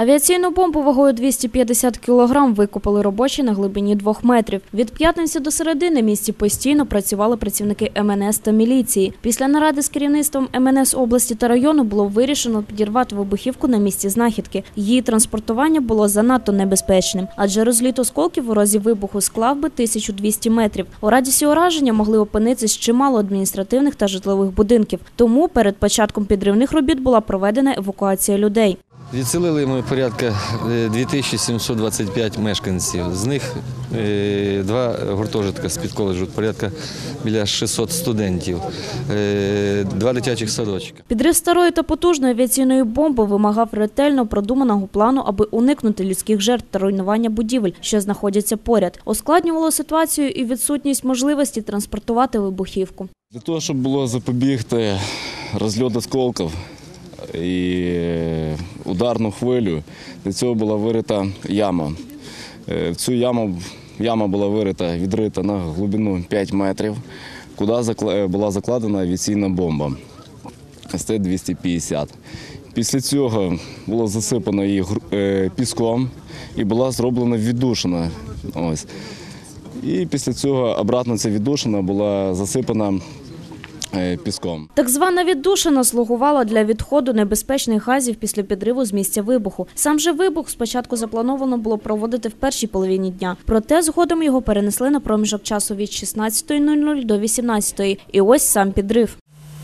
Авіаційну бомбу вагою 250 кг викопали робочі на глибині 2 метрів. Від п'ятниці до середи на місці постійно працювали працівники МНС та міліції. Після наради з керівництвом МНС області та району було вирішено підірвати вибухівку на місці знахідки. Її транспортування було занадто небезпечним, адже розліт осколків у разі вибуху склав би 1200 метрів. У радіусі ураження могли опинитись чимало адміністративних та житлових будинків. Тому перед початком підривних робіт була проведена евакуація людей. Відселили ми порядка 2725 мешканців. З них 2 гуртожитка з-під коледжу, порядка біля 600 студентів, 2 дитячих садочки. Підрив старої та потужної авіаційної бомби вимагав ретельно продуманого плану, аби уникнути людських жертв та руйнування будівель, що знаходяться поряд. Ускладнювало ситуацію і відсутність можливості транспортувати вибухівку. Для того, щоб було запобігти розльоту осколків і ударну хвилю, для цього була вирита яма. В цю яма була відрита на глибину 5 метрів, куди була закладена авіаційна бомба СТ-250. Після цього було засипано її піском і була зроблена віддушина. Ось. І після цього обратно ця віддушина була засипана піском. Так звана віддушина слугувала для відходу небезпечних газів після підриву з місця вибуху. Сам же вибух спочатку заплановано було проводити в першій половині дня. Проте згодом його перенесли на проміжок часу від 16:00 до 18:00. І ось сам підрив.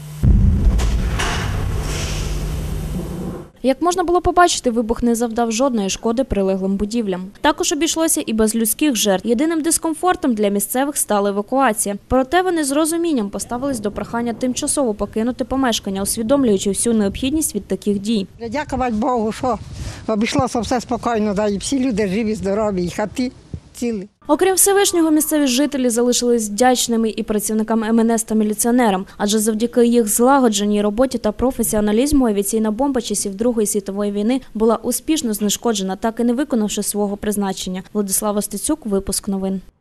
Як можна було побачити, вибух не завдав жодної шкоди прилеглим будівлям. Також обійшлося і без людських жертв. Єдиним дискомфортом для місцевих стала евакуація. Проте вони з розумінням поставились до прохання тимчасово покинути помешкання, усвідомлюючи всю необхідність від таких дій. Дякувати Богу, що обійшлося все спокійно, да, і всі люди живі, здорові, і хати цілі. Окрім Всевишнього, місцеві жителі залишились вдячними і працівникам МНС та міліціонерам, адже завдяки їх злагодженій роботі та професіоналізму авіаційна бомба часів Другої світової війни була успішно знешкоджена, так і не виконавши свого призначення. Владислава Стецюк, випуск новин.